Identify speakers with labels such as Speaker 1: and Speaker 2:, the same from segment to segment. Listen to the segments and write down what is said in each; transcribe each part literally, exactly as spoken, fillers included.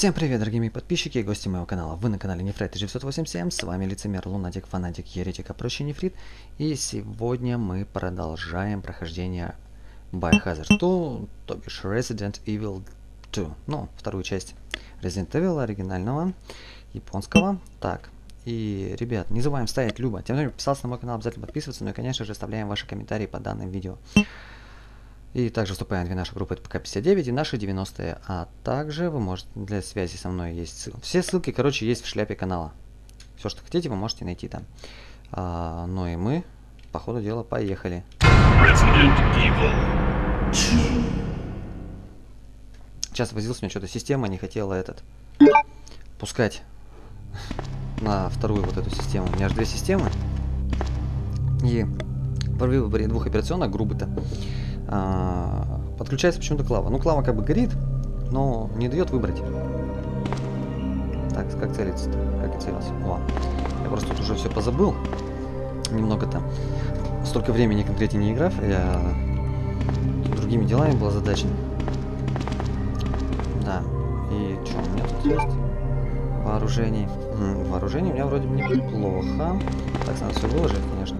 Speaker 1: Всем привет, дорогие мои подписчики и гости моего канала. Вы на канале Нефрит тысяча девятьсот восемьдесят семь, с вами лицемер, лунатик, фанатик, еретик, а проще Нефрит. И сегодня мы продолжаем прохождение Biohazard два, то бишь Resident Evil два. Ну, вторую часть Resident Evil оригинального, японского. Так, и, ребят, не забываем ставить любо. Тем не менее, подписался на мой канал, обязательно подписываться. Ну и, конечно же, оставляем ваши комментарии по данным видео. И также вступаем в две наши группы, это ПК пятьдесят девять и наши девяностые. А также вы можете, для связи со мной есть ссылки. Все ссылки, короче, есть в шляпе канала. Все, что хотите, вы можете найти там. А, ну и мы, по ходу дела, поехали. Resident Evil два. Сейчас возился, у меня что-то система не хотела этот пускать на вторую вот эту систему. У меня же две системы. И при выборе двух операционных, грубо-то, А, подключается почему-то клава. Ну, клава как бы горит, но не дает выбрать. Так, как целиться? Как я целился? О, я просто тут уже все позабыл. Немного там. Столько времени конкретно не играв, я другими делами был озадачен. Да. И что у меня тут есть? Вооружение. М-м, вооружение у меня вроде бы неплохо. Так, надо все выложить, конечно.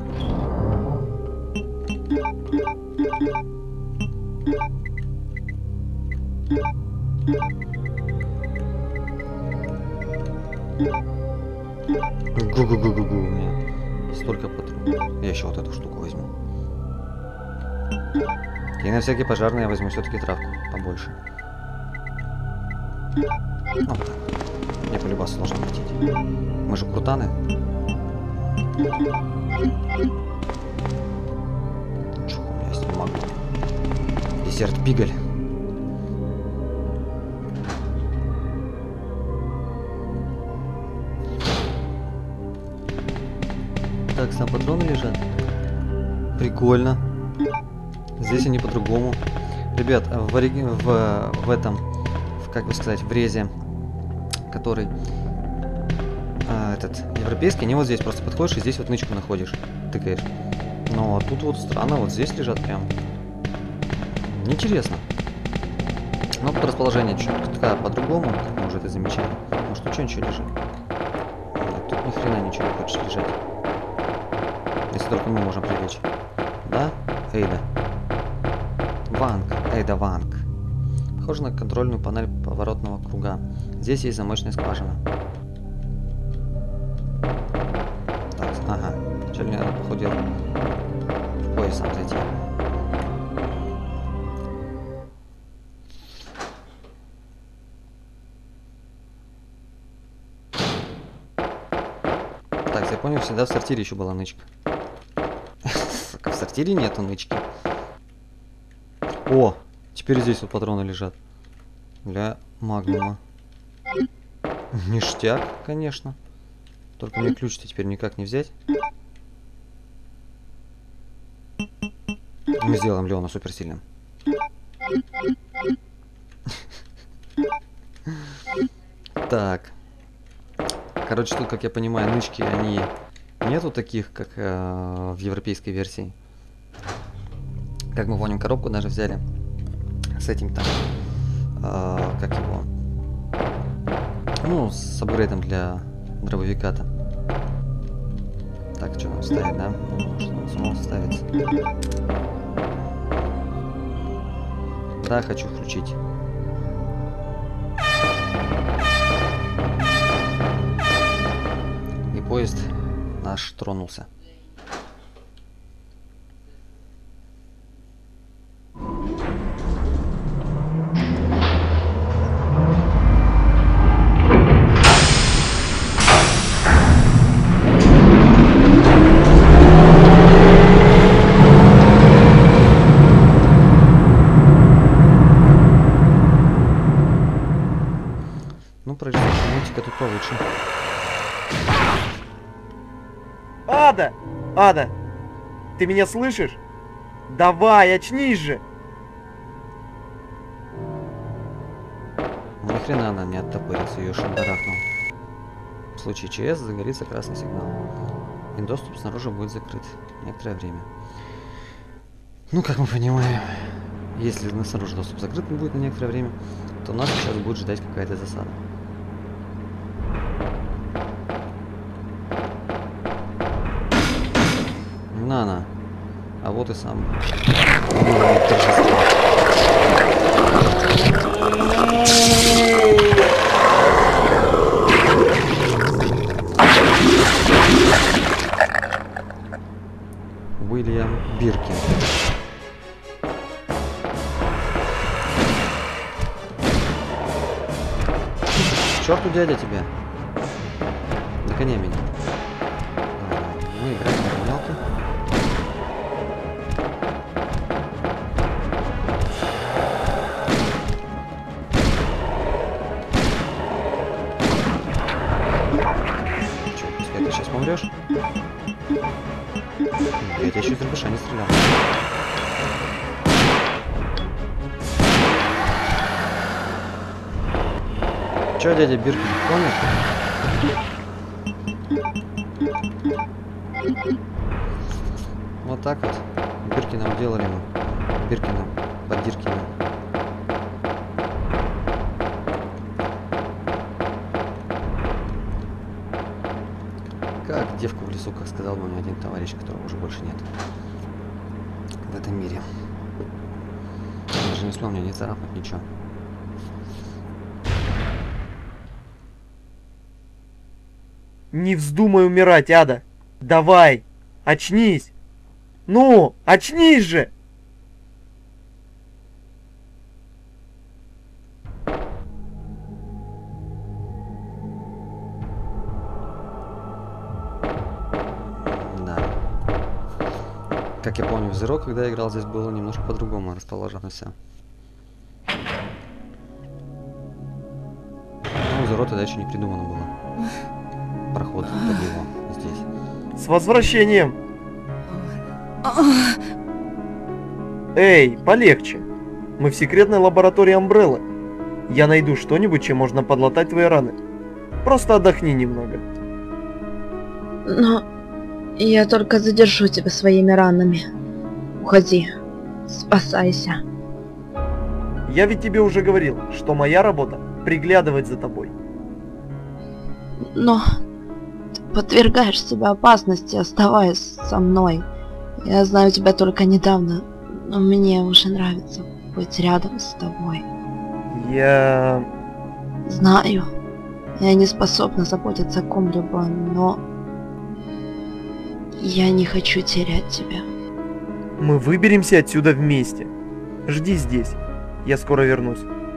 Speaker 1: Гу-гу-гу-гу-гу, у меня столько патронов. Я еще вот эту штуку возьму. И на всякий пожарный я возьму все-таки травку побольше. Ну, так. Мне полюбас должен хватить. Мы же крутаны. Что у меня есть? Могу. Десерт пигаль. Так, сам патроны лежат. Прикольно. Здесь они по-другому. Ребят, в, ориги... в, в этом, в, как бы сказать, в резе, который а, этот европейский, не вот здесь просто подходишь и здесь вот нычку находишь, тыкаешь. Но тут вот странно, вот здесь лежат прям. Интересно. Но тут расположение чуть-чуть по-другому, как мы уже это замечали. Может, тут что ничего лежит? Нет, тут ни хрена ничего не хочет лежать. Если только мы можем привлечь. Да? Эйда. Ванг. Эйда Ванг. Похоже на контрольную панель поворотного круга. Здесь есть замочная скважина. Так, ага. Вначале мне надо, походу, в пояс сам зайти. Так, я понял, всегда в сортире еще была нычка. В сортире нету нычки. О, теперь здесь вот патроны лежат. Для магнума. Ништяк, конечно. Только мне ключ-то теперь никак не взять. Мы сделаем Леона суперсильным. Так. Короче, тут, как я понимаю, нычки, они нету таких, как э, в европейской версии. Как мы помним, коробку даже взяли с этим там, э, как его, ну, с апгрейдом для дробовика-то. Так, что нам ставить, да? Что нам самому ставится? Да, хочу включить. И поезд наш тронулся. Ну, производство мультика тут получше.
Speaker 2: Ада! Ада! Ты меня слышишь? Давай, очнись же!
Speaker 1: Ни хрена она не оттопырится, ее шандарахнул. В случае ЧС загорится красный сигнал. И доступ снаружи будет закрыт некоторое время. Ну, как мы понимаем, если снаружи доступ закрыт будет на некоторое время, то нас сейчас будет ждать какая-то засада. вот и сам уровень торжества. Уильям Биркин. К черту, дядя, тебя. Догоняй меня. Мы играем в догонялки. Че, пускай ты сейчас помрешь? Я тебя еще из рубежа не стрелял. Че, дядя Биркин, помнишь? Вот так вот Биркиным делали мы. Биркиным, поддиркиным. Как девку в лесу, как сказал бы мне один товарищ, которого уже больше нет в этом мире. Я даже не смел мне не царапнуть ничего.
Speaker 2: Не вздумай умирать, Ада. Давай, очнись. Ну, очнись же.
Speaker 1: Да. Как я помню, в Zero, когда я играл, здесь было немножко по-другому расположено все. Ну, Zero тогда еще не придумано было. Проход под него здесь.
Speaker 2: С возвращением. Эй, полегче. Мы в секретной лаборатории Umbrella. Я найду что-нибудь, чем можно подлатать твои раны. Просто отдохни немного.
Speaker 3: Но я только задержу тебя своими ранами. Уходи. Спасайся.
Speaker 2: Я ведь тебе уже говорил, что моя работа приглядывать за тобой.
Speaker 3: Но ты подвергаешь себя опасности, оставаясь со мной. Я знаю тебя только недавно, но мне уже нравится быть рядом с тобой.
Speaker 2: Я...
Speaker 3: Знаю, я не способна заботиться о ком-либо, но я не хочу терять тебя.
Speaker 2: Мы выберемся отсюда вместе. Жди здесь. Я скоро вернусь.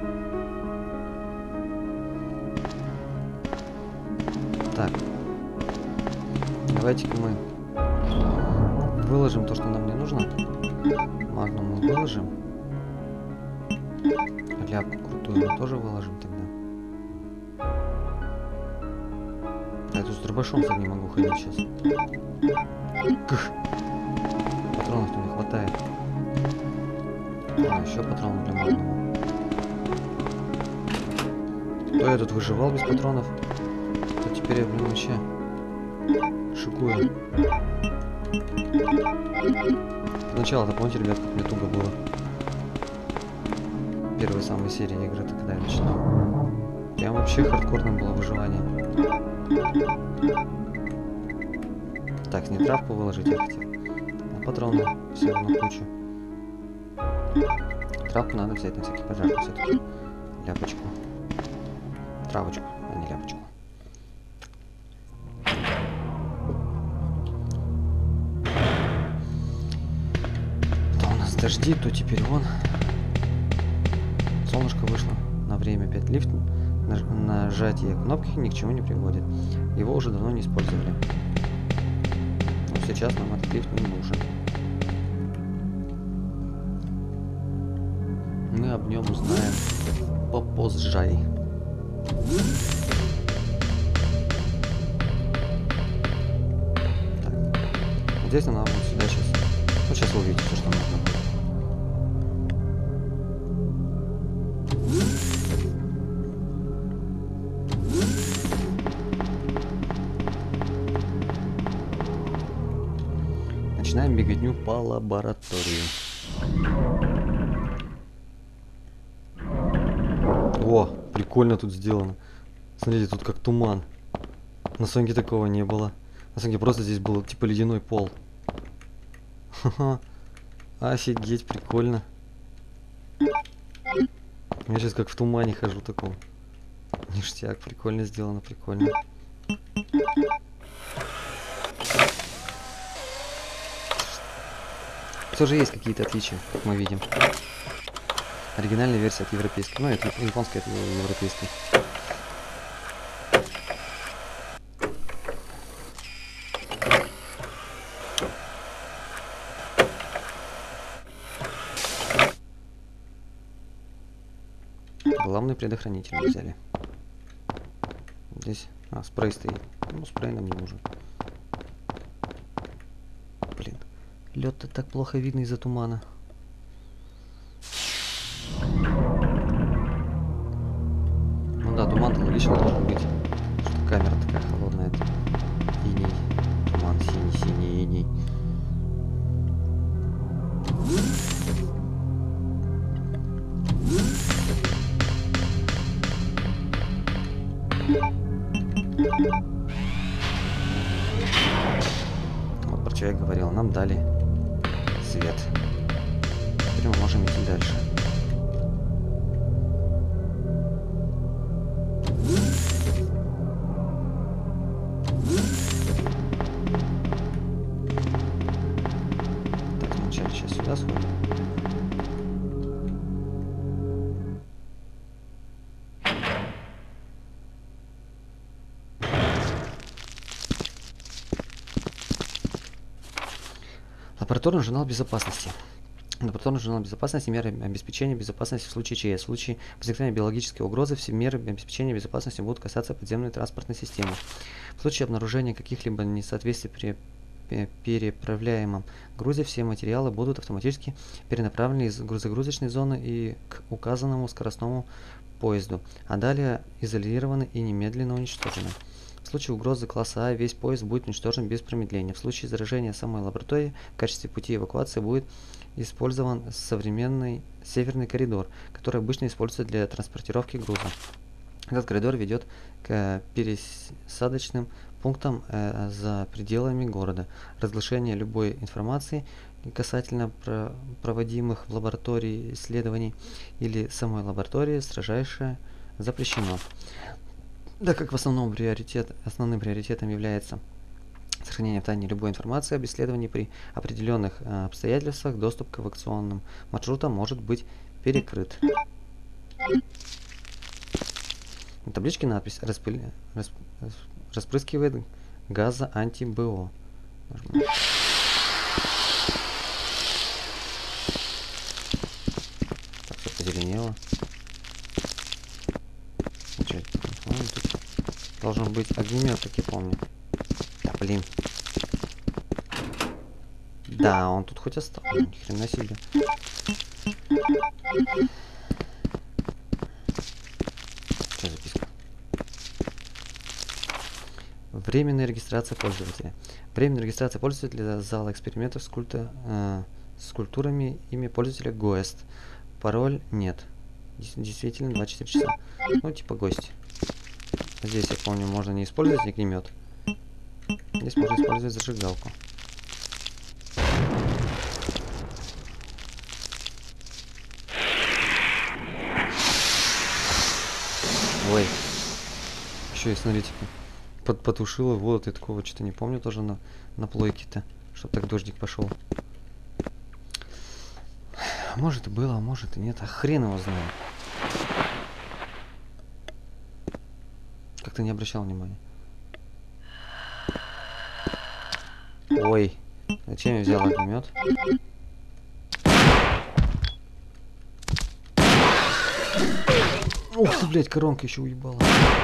Speaker 1: Так. Давайте-ка мы выложим то, что нам не нужно. Магнум мы выложим. Ляпку крутую мы тоже выложим тогда. Я тут с дробашом с не могу ходить сейчас. Кх. Патронов-то не хватает. А, еще патронов для магнума. То я тут выживал без патронов, то теперь я, блин, вообще шикую. Сначала-то помните, ребят, как мне туго было. Первые самые серии игры-то, когда я начинал. Прям вообще хардкорным было выживание. Так, не травку выложить я хотел, а патроны все равно кучу. Травку надо взять на всякий пожар все-таки. Ляпочку. Травочку, а не ляпочку. То у нас дожди, то теперь вон. Солнышко вышло на время опять. Лифт. Наж нажатие кнопки ни к чему не приводит. Его уже давно не использовали. Но сейчас нам этот лифт не нужен. Мы об нем узнаем попозже. Так. Вот здесь нам надо будет сюда сейчас. Ну, сейчас вы увидите все, что нужно. Начинаем беготню по лаборатории. О, прикольно тут сделано. Смотрите, тут как туман. На Соньке такого не было. На Соньке просто здесь был типа ледяной пол. Ха-ха. Офигеть, прикольно. Я сейчас как в тумане хожу таком. Ништяк, прикольно сделано, прикольно. Все же есть какие-то отличия, как мы видим. Оригинальная версия от европейской. Ну, это японская от европейской. Главный предохранитель взяли. Здесь... А, спрей стоит. Ну, спрей нам не нужен. Блин. Лед-то так плохо видно из-за тумана. Ну да, туман-то логично должен быть. Что камера такая холодная. Иней. Туман синий-синий иней. Вот про что я говорил, нам дали свет. Теперь мы можем идти дальше. Так, сначала сейчас сюда сходим. Лабораторный журнал безопасности. Лабораторный журнал безопасности, меры обеспечения безопасности в случае ЧС. В случае возникновения биологической угрозы все меры обеспечения безопасности будут касаться подземной транспортной системы. В случае обнаружения каких-либо несоответствий при переправляемом грузе все материалы будут автоматически перенаправлены из грузогрузочной зоны и к указанному скоростному поезду, а далее изолированы и немедленно уничтожены. В случае угрозы класса А весь поезд будет уничтожен без промедления. В случае заражения самой лаборатории в качестве пути эвакуации будет использован современный северный коридор, который обычно используется для транспортировки груза. Этот коридор ведет к пересадочным пунктам э, за пределами города. Разглашение любой информации касательно про проводимых в лаборатории исследований или самой лаборатории строжайше запрещено. Так как в основном приоритет, основным приоритетом является сохранение в тайне любой информации об исследовании при определенных э, обстоятельствах, доступ к эвакуационным маршрутам может быть перекрыт. На табличке надпись распыли, расп, распрыскивает газа анти-БО. Так, все позеленело. Тут должен быть огнемет, как я помню. Да, блин. Да, он тут хоть остался. Ни хрена себе. Что записка? Временная регистрация пользователя. Временная регистрация пользователя для зала экспериментов с, культа, э, с культурами, имя пользователя гоэст. Пароль нет. Действительно двадцать четыре часа. Ну, типа гость. Здесь, я помню, можно не использовать огнемет. Здесь можно использовать зажигалку. Ой. Еще и смотрите, под потушила воду. Я такого что-то не помню тоже на, на плойке-то. Чтоб так дождик пошел. Может и было, а может и нет. А хрен его знает. Как-то не обращал внимания. Ой. Зачем я взял огнемет? Ух ты, блядь, коронка еще уебала.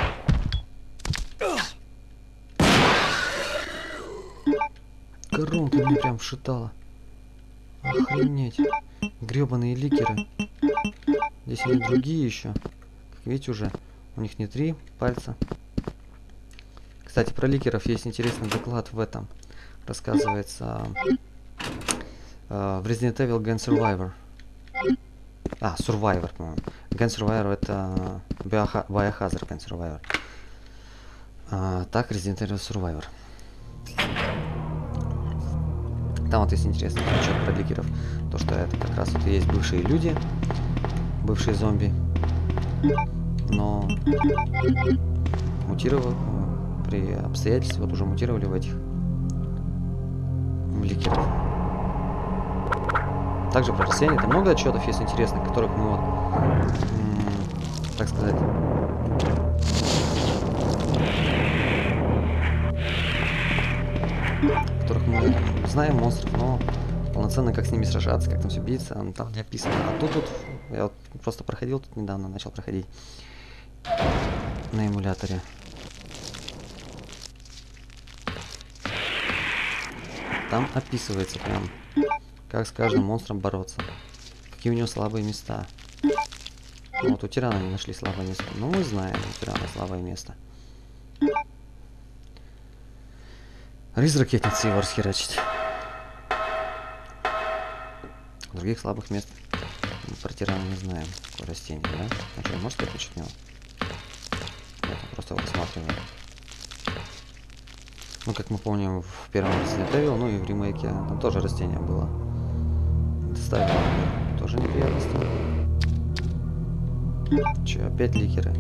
Speaker 1: Коронка мне прям вшитала. Охренеть. Гребаные ликеры. Здесь они другие еще. Как видите уже. У них не три пальца. Кстати, про ликеров есть интересный доклад в этом. Рассказывается э, в Resident Evil Gun Survivor. А, Survivor, по-моему. Gun Survivor это Biohazard Gun Survivor. А, так, Resident Evil Survivor. Там вот есть интересный отчет про ликеров. То, что это как раз вот и есть бывшие люди, бывшие зомби, но мутировали, при обстоятельствах вот уже мутировали в этих в ликеров. Также про растения, там много отчетов есть интересных, которых мы вот, так сказать, которых мы знаем монстров, но полноценно как с ними сражаться, как там все биться, там не описано. А тут вот я вот просто проходил тут недавно, начал проходить на эмуляторе. Там описывается прям, как с каждым монстром бороться, какие у него слабые места. Ну, вот у тирана не нашли слабое место. Ну, мы знаем, у тирана слабое место. Рис ракетницы его расхерачить. Других слабых мест мы про тирана не знаем. Какое растение, да? А что, может это чуть него? Нет, он просто его рассматривает. Ну, как мы помним, в первом Resident Evil, ну и в ремейке, там тоже растение было. Доставило тоже неприятности. Че, опять ликеры?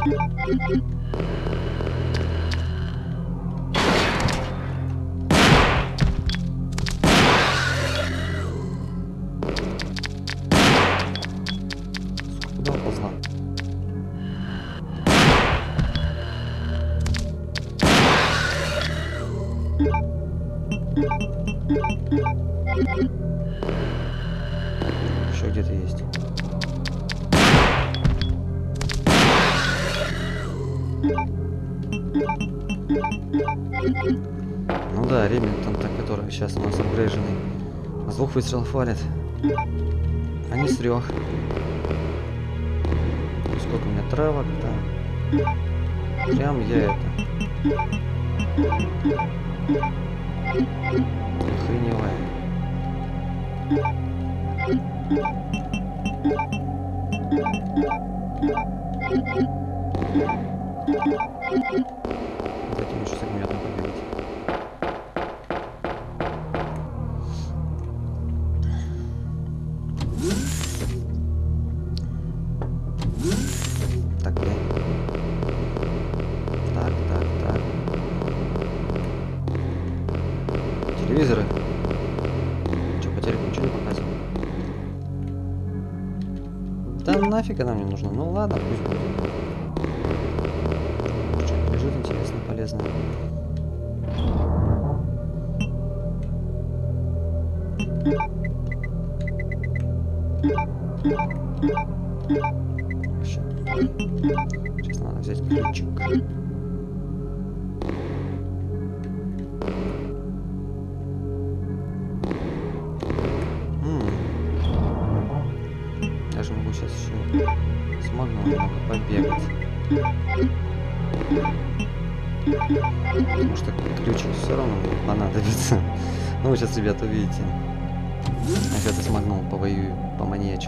Speaker 1: Куда уползла? Еще где-то есть. Ну да, Ремингтон, который сейчас у нас апгрейженный. А двух выстрелов валит. А не с трех. Сколько у меня травок, да. Прям я это. Охреневаю. Дайте мне еще с огнеметом побегать. Так, блин. Так, так, так. Телевизоры. Че, по телеку ничего не показывает? Да нафиг она мне нужна. Ну ладно, пусть будет. Что-то лежит интересно, полезно. Сейчас надо взять ключик. М-м. Я же могу сейчас еще смогу немного побегать. Потому что ключик все равно мне понадобится. Ну вы сейчас, ребята, увидите. Я сейчас я смогнул, повоюю, поманьячу.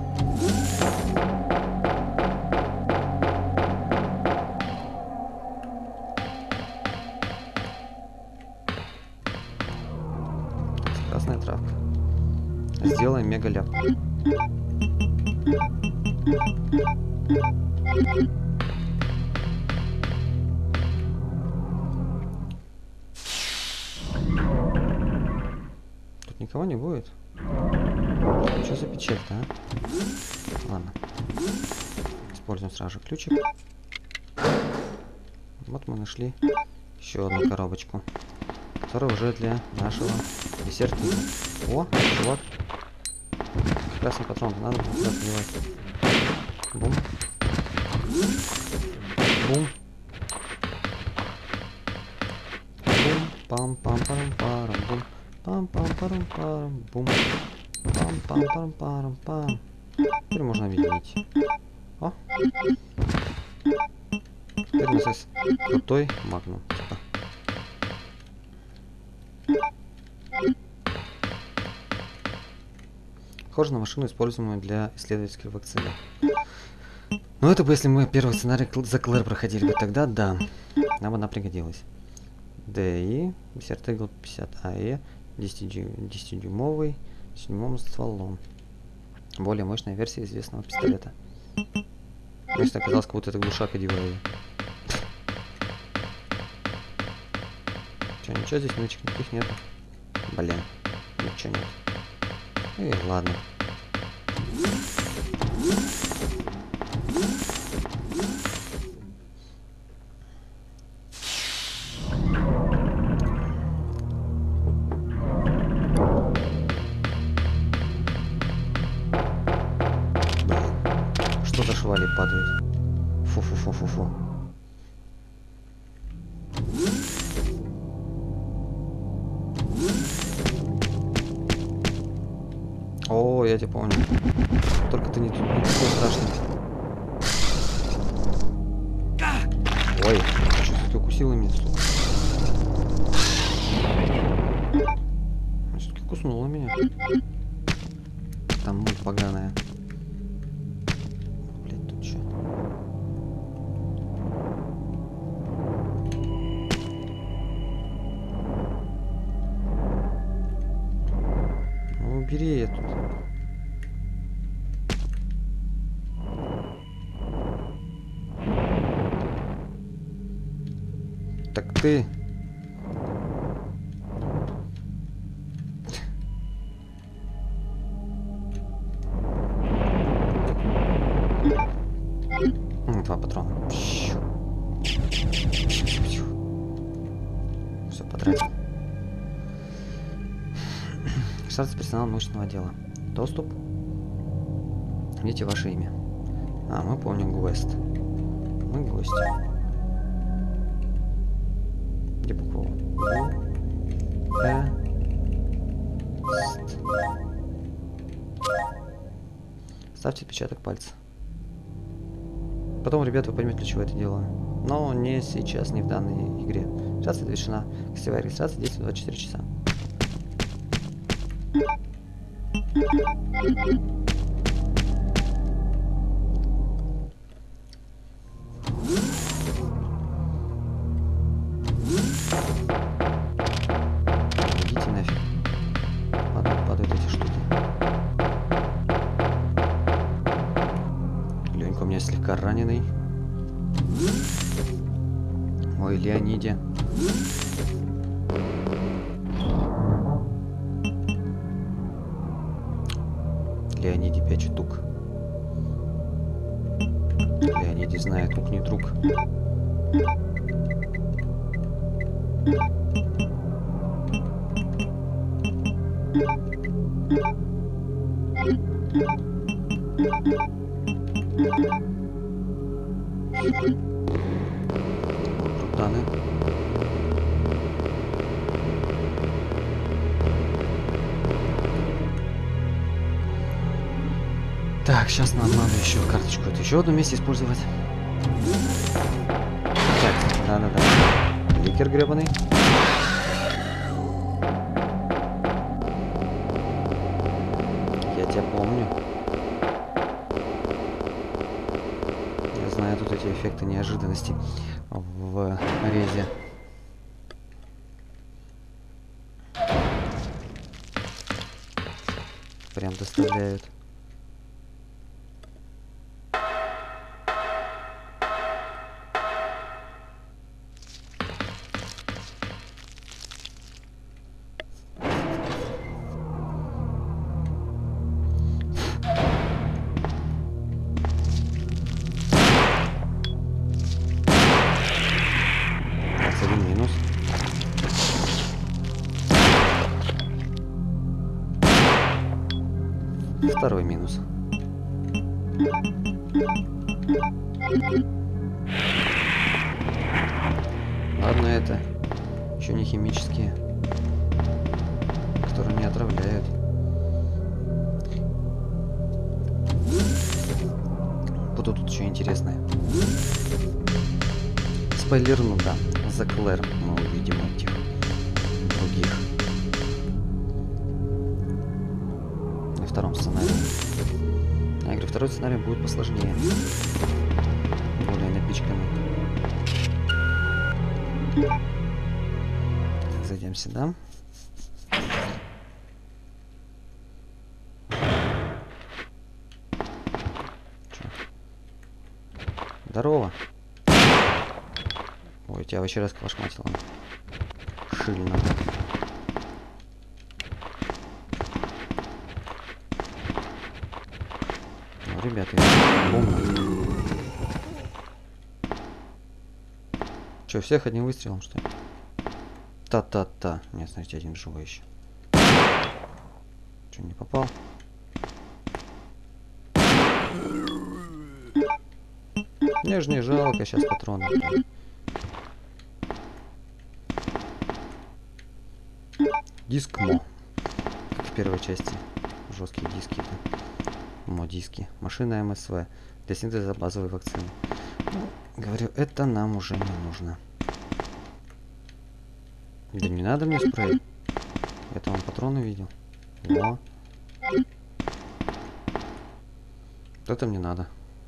Speaker 1: Красная травка. Сделаем мега ляп. Тут никого не будет. Что за печаль-то, а? Ладно. Используем сразу же ключик. Вот мы нашли еще одну коробочку, которая уже для нашего десерта. О, чувак. Красный патрон, надо туда поливать. Бум. Бум. Бум. Пам-пам-парам-парам. Бум. Пам-пам-парам-парам. Бум. Пам-пам-парам-парам-пам. Теперь можно объединить. О. Теперь у нас есть крутой магнум. Типа. Похоже на машину, используемую для исследовательской вакцины. Ну это бы если мы первый сценарий за Клэр проходили бы, тогда да. Нам бы она пригодилась. ди и, Desert Eagle пятьдесят эй, десятидюймовый, Седьмым стволом. Более мощная версия известного пистолета. Мне оказалось, как будто это глушак одеваю. Че, ничего здесь нычек никаких нету? Блин, ничего нет. Эй, ладно. Что-то швали падает. Фу-фу-фу-фу-фу. О, я тебя помню. Только ты не, не такой страшный. Ой, что ты укусила меня, сука? Все-таки куснула меня. Там муть поганая. Блять, тут что? Ну, убери я тут. Так ты... Два патрона. Все потратил. Штат персонал научного отдела. Доступ. Видите ваше имя. А, мы помним Гвест. Мы гости. Где буква У? Э. Ст. Ставьте отпечаток пальца. Потом, ребята, вы поймете, для чего это дело. Но не сейчас, не в данной игре. Регистрация завершена. Гостевая регистрация действует двадцать четыре часа. Идите нафиг. Падают, падают эти штуки. Ленька у меня слегка раненый. Ой, Леониде. Леониде пять штук. Леониде знает, тук не друг. Крутаны. Так, сейчас нам надо еще карточку эту еще в одном месте использовать. Так, да-да-да. Ликер гребаный. Я тебя помню. Я знаю тут эти эффекты неожиданности в резе. Прям доставляют. Один минус. Второй минус. Ладно, это еще не химические, которые не отравляют. Буду тут еще интересное. Спойлерну, да. За Клэр мы увидим этих других. На втором сценарии. Я говорю, второй сценарий будет посложнее. Более напичканный. Зайдем сюда. Здорово. Ой, тебя вообще расколошматило. Шильно. Ну, ребята, бомба. Че, всех одним выстрелом, что ли? Та-та-та. Нет, смотрите, один живой еще. Че, не попал? Мне же не жалко сейчас патроны. Диск мо. Как в первой части. Жесткие диски. Мо диски. Машина МСВ. Для синтеза базовой вакцины. Ну, говорю, это нам уже не нужно. Да не надо мне спрей. Я там патроны видел. Во. Вот это мне надо.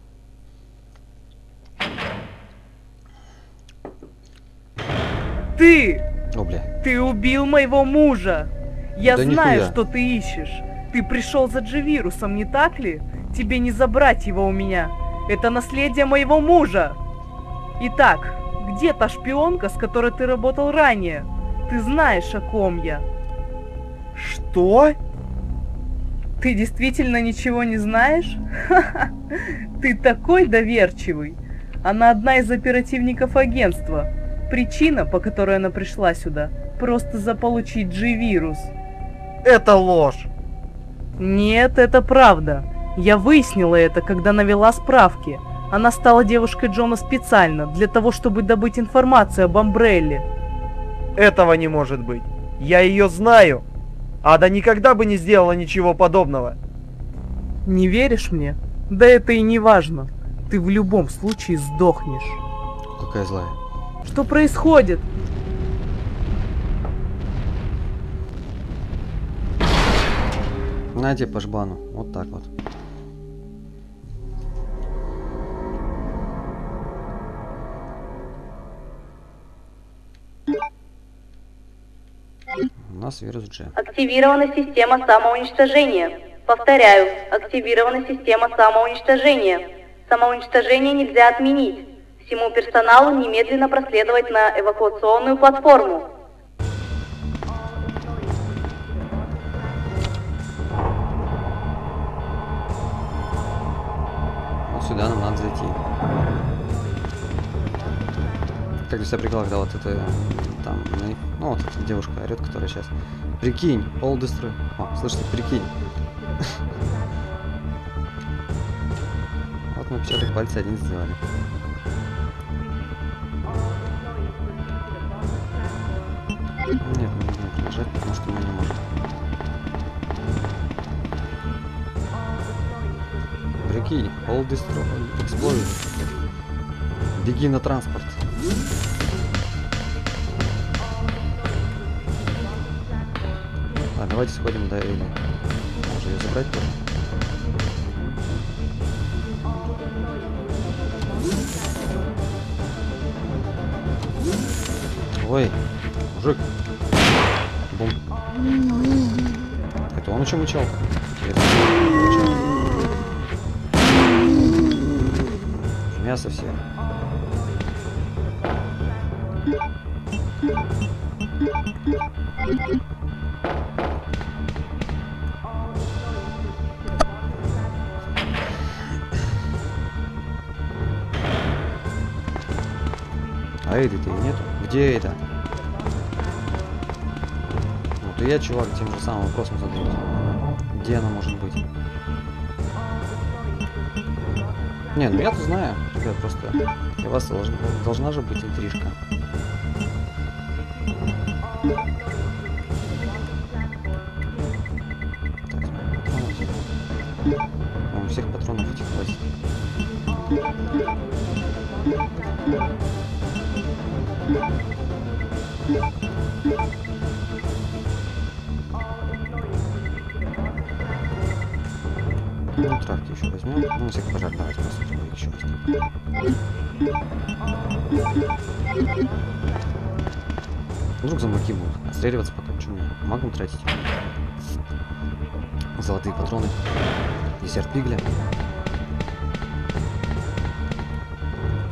Speaker 4: Ты!
Speaker 1: О, бля.
Speaker 4: Ты убил моего мужа! Я
Speaker 1: Да
Speaker 4: знаю,
Speaker 1: нихуя.
Speaker 4: что ты ищешь. Ты пришел за Джи-вирусом, не так ли? Тебе не забрать его у меня. Это наследие моего мужа. Итак, где та шпионка, с которой ты работал ранее? Ты знаешь, о ком я.
Speaker 2: Что?
Speaker 4: Ты действительно ничего не знаешь? Ха-ха! Ты такой доверчивый. Она одна из оперативников агентства. Причина, по которой она пришла сюда, просто заполучить Джи-вирус.
Speaker 2: Это ложь.
Speaker 4: Нет, это правда. Я выяснила это, когда навела справки. Она стала девушкой Джона специально, для того, чтобы добыть информацию об Амбрелле.
Speaker 2: Этого не может быть. Я ее знаю. Ада никогда бы не сделала ничего подобного.
Speaker 4: Не веришь мне? Да это и не важно. Ты в любом случае сдохнешь.
Speaker 1: Какая злая.
Speaker 4: Что происходит?
Speaker 1: Найди по жбану. Вот так вот. У нас вирус Джи.
Speaker 5: Активирована система самоуничтожения. Повторяю, активирована система самоуничтожения. Самоуничтожение нельзя отменить. Всему персоналу немедленно проследовать на эвакуационную платформу.
Speaker 1: Вот сюда нам надо зайти. Как для себя прикол, когда вот это там, ну вот эта девушка орет, которая сейчас. Прикинь, all destroy. О, слышите, прикинь. Вот мы отпечаток пальца один сделали. Нет, мы не будем продолжать, потому что мы не можем. Прикинь, all destroy, explode. Беги на транспорт. А, давайте сходим до Эли. Можно ее забрать тоже. Ой, мужик. Бум. Это он учил мычал? Мясо все. А Эйды-то и нету. Где это? Вот и я, чувак, тем же самым вопросом задаюсь. Где она может быть? Не, ну я-то знаю. Ребят, просто для вас должна, должна же быть интрижка. Так, у всех патронов этих хватит. Ну, травки еще возьмем. Ну, всех пожар, давайте посмотрим, их еще возьмем. Вдруг зомбаки будут отстреливаться потом, что мне магом тратить? Золотые патроны. Десерт пигля.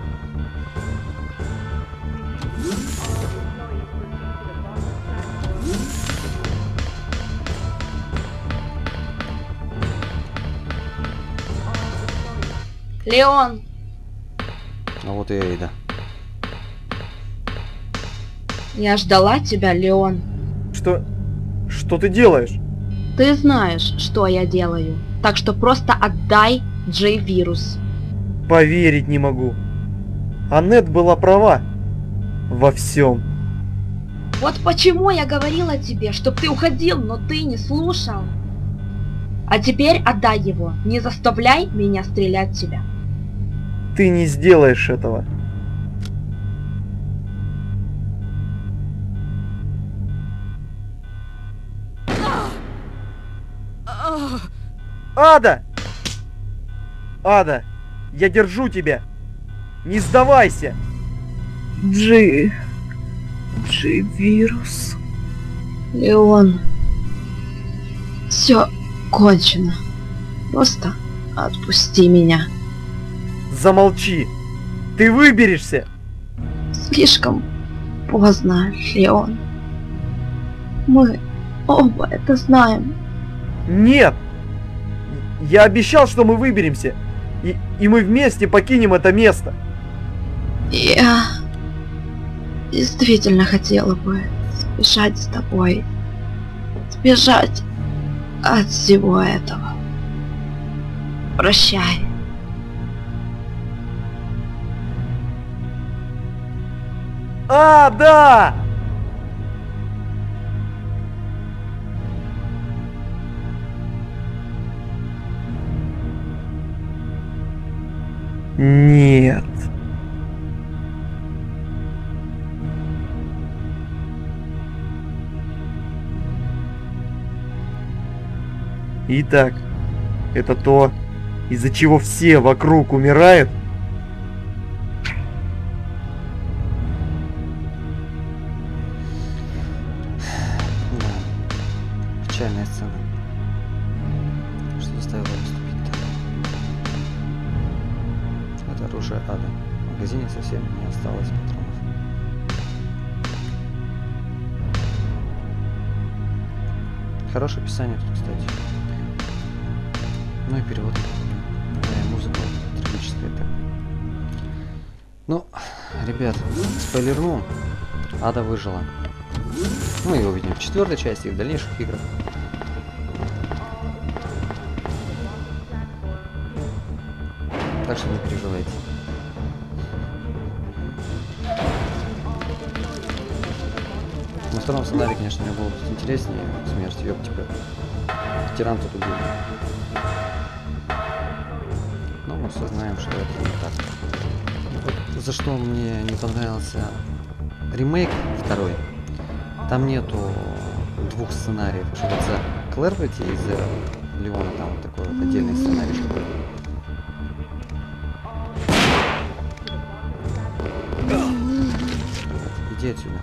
Speaker 3: Леон!
Speaker 1: А вот и Эйда.
Speaker 3: Я ждала тебя, Леон.
Speaker 2: Что... Что ты делаешь?
Speaker 3: Ты знаешь, что я делаю. Так что просто отдай Джей-вирус.
Speaker 2: Поверить не могу. Аннет была права. Во всем.
Speaker 3: Вот почему я говорила тебе, чтоб ты уходил, но ты не слушал. А теперь отдай его. Не заставляй меня стрелять в тебя.
Speaker 2: Ты не сделаешь этого. Ада! Ада, я держу тебя. Не сдавайся.
Speaker 4: Джи... Джи-вирус.
Speaker 3: Леон. Все кончено. Просто отпусти меня.
Speaker 2: Замолчи. Ты выберешься.
Speaker 3: Слишком поздно, Леон. Мы оба это знаем.
Speaker 2: Нет. Я обещал, что мы выберемся. И, и мы вместе покинем это место.
Speaker 3: Я действительно хотела бы сбежать с тобой. Сбежать от всего этого. Прощай.
Speaker 2: А, да! Нет. Итак, это то, из-за чего все вокруг умирают?
Speaker 1: Да. Печальная сцена. Что заставило выступить так? Это оружие ада. В магазине совсем не осталось патронов. Хорошее описание тут, кстати. Ну и перевод. Да, и музыка трагическая так. Ну, ребят, спойлерну. Ада выжила. Мы ее увидим в четвертой части и в дальнейших играх. Так что не переживайте. На втором сценарии, конечно, мне было бы интереснее смерть, ёб типа. Тиран тут убил. Но мы все знаем, что это не так. Вот за что мне не понравился ремейк второй. Там нету двух сценариев, чтобы за Клэр выйти и за Леона там вот такой вот отдельный сценарий, чтобы... Иди отсюда.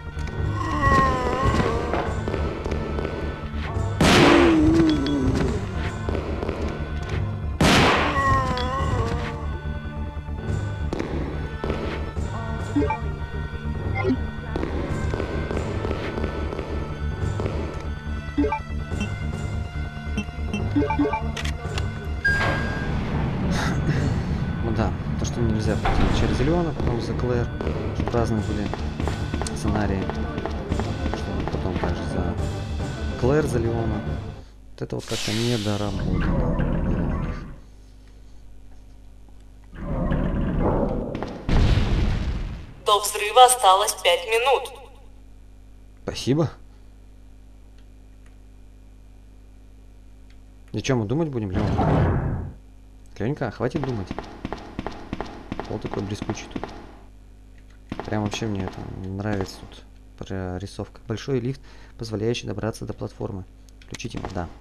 Speaker 1: Ну да, то, что нельзя пройти через Леона, потом за Клэр, чтобы разные были сценарии, чтобы потом также за Клэр, за Леона. Вот это вот как-то недоработано было у них.
Speaker 6: До взрыва осталось пять минут.
Speaker 1: Спасибо. И чем мы думать будем, Леон? Ленька, хватит думать. Вот такой блескучий тут. Прям вообще мне это нравится тут прорисовка. Большой лифт, позволяющий добраться до платформы. Включить его, да.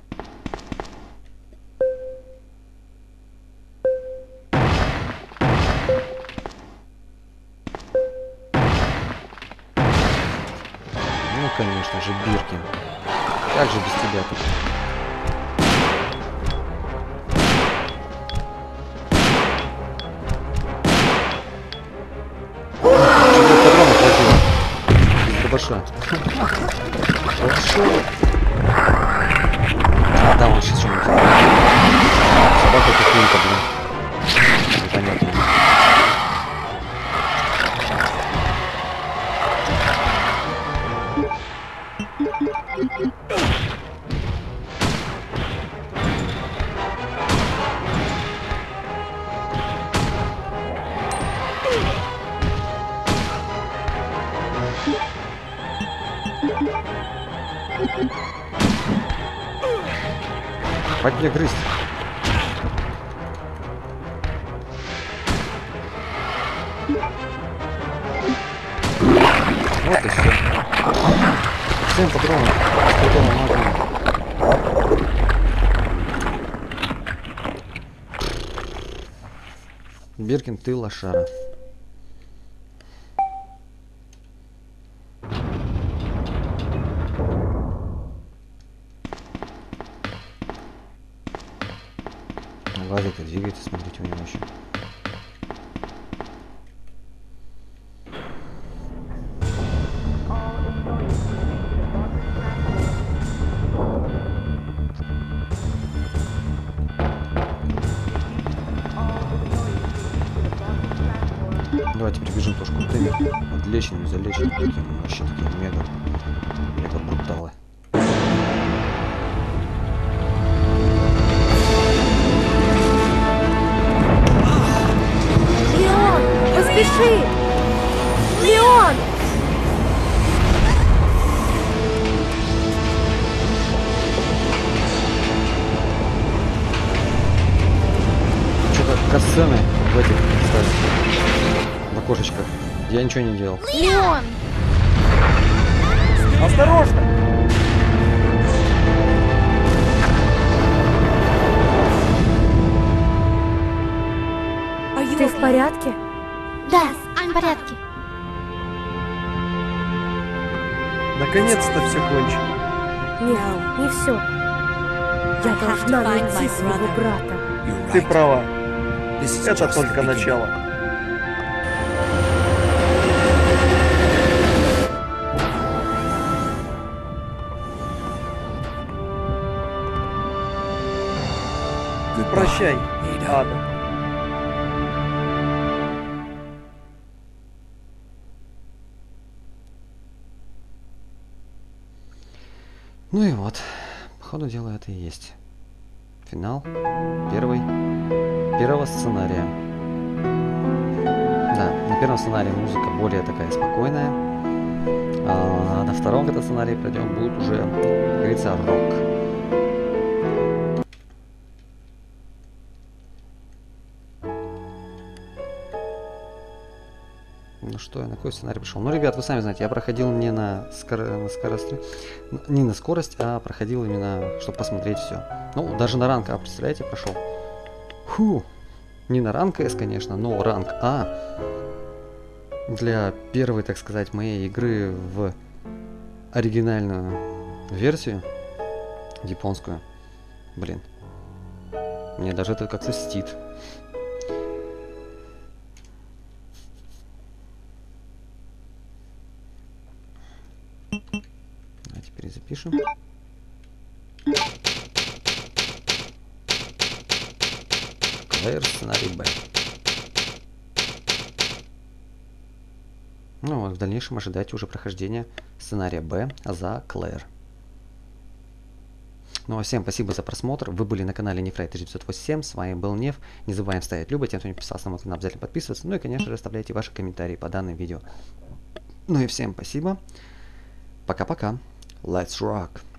Speaker 1: Ну, конечно же, Биркин. Как же без тебя тут? Хорошо. Хорошо. А, да, он сейчас что-нибудь. Собака какую-то, блин. Непонятно. обратно. Хватит мне грызть. Вот и все. Всем патронов. Патронов магнум. Биркин, ты лошара. Глазик-то двигается, смотрите, у него еще. Давайте прибежим тоже крутыми, отличными, залеченными, такими, вообще такие мега, мега бруталы.
Speaker 7: Поспеши! Леон!
Speaker 1: Что-то касцены в этих стали. В окошечках. Я ничего не делал.
Speaker 7: Леон!
Speaker 2: Осторожно!
Speaker 7: Ты в порядке?
Speaker 8: Да, в порядке.
Speaker 2: Наконец-то все кончено.
Speaker 7: Нет, не все. Я должна найти своего брата.
Speaker 2: Ты права. Это только начало. Прощай, Ада.
Speaker 1: Ну и вот, по ходу дела это и есть финал первой, первого сценария. Да, на первом сценарии музыка более такая спокойная, а на втором, когда сценарий пройдем, будет уже, как говорится, рок. Ну что, я на какой сценарий пришел? Ну, ребят, вы сами знаете, я проходил не на, скор... на скорости, не на скорость, а проходил именно, чтобы посмотреть все. Ну, даже на ранг А, представляете, прошел. Фу! Не на ранг С, конечно, но ранг А для первой, так сказать, моей игры в оригинальную версию, японскую. Блин. Мне даже это как-то стид. Давайте перезапишем. Клэр, сценарий Б. Ну, а в дальнейшем ожидайте уже прохождения сценария Б за Клэр. Ну а всем спасибо за просмотр. Вы были на канале Нефрайт тысяча девятьсот восемьдесят семь. С вами был Неф. Не забываем ставить любо. Тем, кто не подписался на мой канал, обязательно подписываться. Ну и, конечно же, оставляйте ваши комментарии по данным видео. Ну и всем спасибо. Пока-пока. Let's rock.